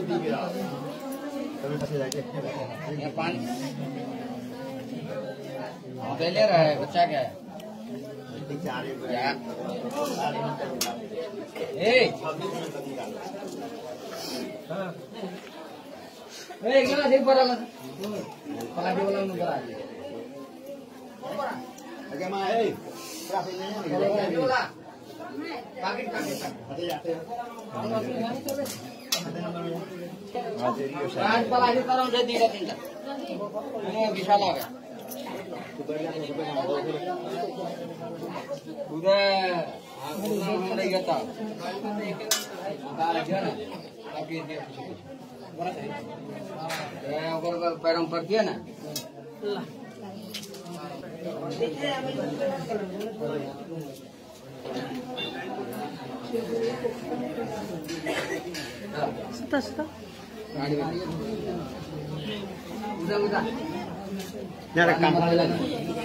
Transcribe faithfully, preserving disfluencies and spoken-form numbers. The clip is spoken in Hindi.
पानी ले रहा है बच्चा क्या है विशाल आ गया उधर नहीं गया पैरों पर किया ना सुता सुता उधर उधर Ya rekam.